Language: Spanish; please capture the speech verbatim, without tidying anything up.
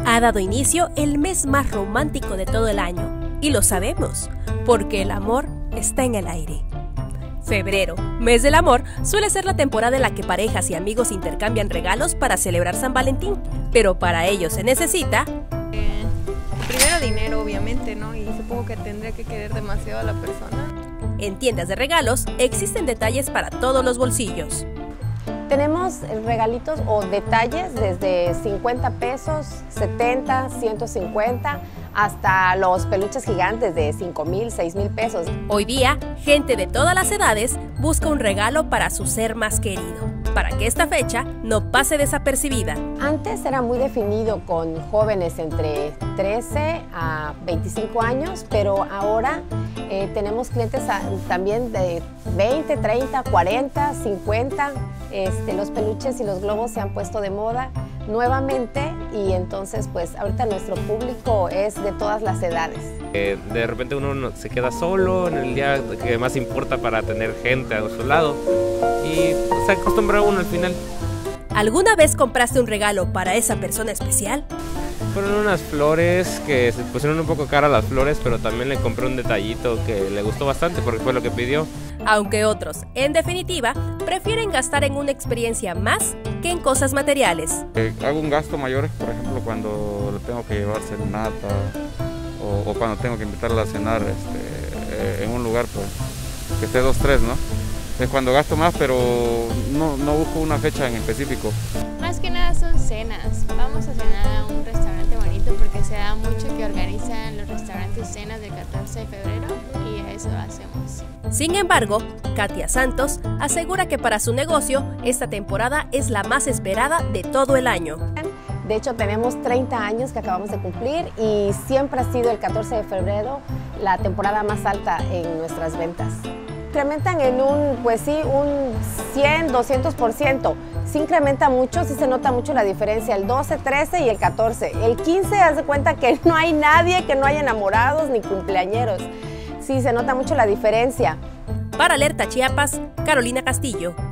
ha dado inicio el mes más romántico de todo el año. Y lo sabemos, porque el amor está en el aire. Febrero, mes del amor, suele ser la temporada en la que parejas y amigos intercambian regalos para celebrar San Valentín. Pero para ello se necesita... Eh, primero dinero, obviamente, ¿no? Y supongo que tendría que querer demasiado a la persona. En tiendas de regalos existen detalles para todos los bolsillos. Tenemos regalitos o detalles desde cincuenta pesos, setenta, ciento cincuenta, hasta los peluches gigantes de cinco mil, seis mil pesos. Hoy día, gente de todas las edades busca un regalo para su ser más querido, para que esta fecha no pase desapercibida. Antes era muy definido con jóvenes entre trece a veinticinco años, pero ahora eh, tenemos clientes a, también de veinte, treinta, cuarenta, cincuenta. Este, los peluches y los globos se han puesto de moda nuevamente y entonces pues ahorita nuestro público es de todas las edades. Eh, de repente uno se queda solo en el día que más importa para tener gente a su lado y se acostumbra uno al final. ¿Alguna vez compraste un regalo para esa persona especial? Fueron unas flores que se pusieron un poco caras las flores, pero también le compré un detallito que le gustó bastante porque fue lo que pidió. Aunque otros, en definitiva, prefieren gastar en una experiencia más que en cosas materiales. Eh, hago un gasto mayor, por ejemplo, cuando le tengo que llevar serenata o, o cuando tengo que invitarla a cenar este, eh, en un lugar pues, que esté dos, tres, ¿no? Es cuando gasto más, pero no, no busco una fecha en específico. Más que nada son cenas. Vamos a cenar a un restaurante bonito porque se da mucho que organizan los restaurantes cenas del catorce de febrero y a eso hacemos. Sin embargo, Katia Santos asegura que para su negocio esta temporada es la más esperada de todo el año. De hecho, tenemos treinta años que acabamos de cumplir y siempre ha sido el catorce de febrero la temporada más alta en nuestras ventas. Incrementan en un, pues sí, un cien, doscientos por ciento. Sí incrementa mucho, sí se nota mucho la diferencia, el doce, trece y el catorce. El quince, haz de cuenta que no hay nadie, que no hay enamorados ni cumpleañeros. Sí, se nota mucho la diferencia. Para Alerta Chiapas, Carolina Castillo.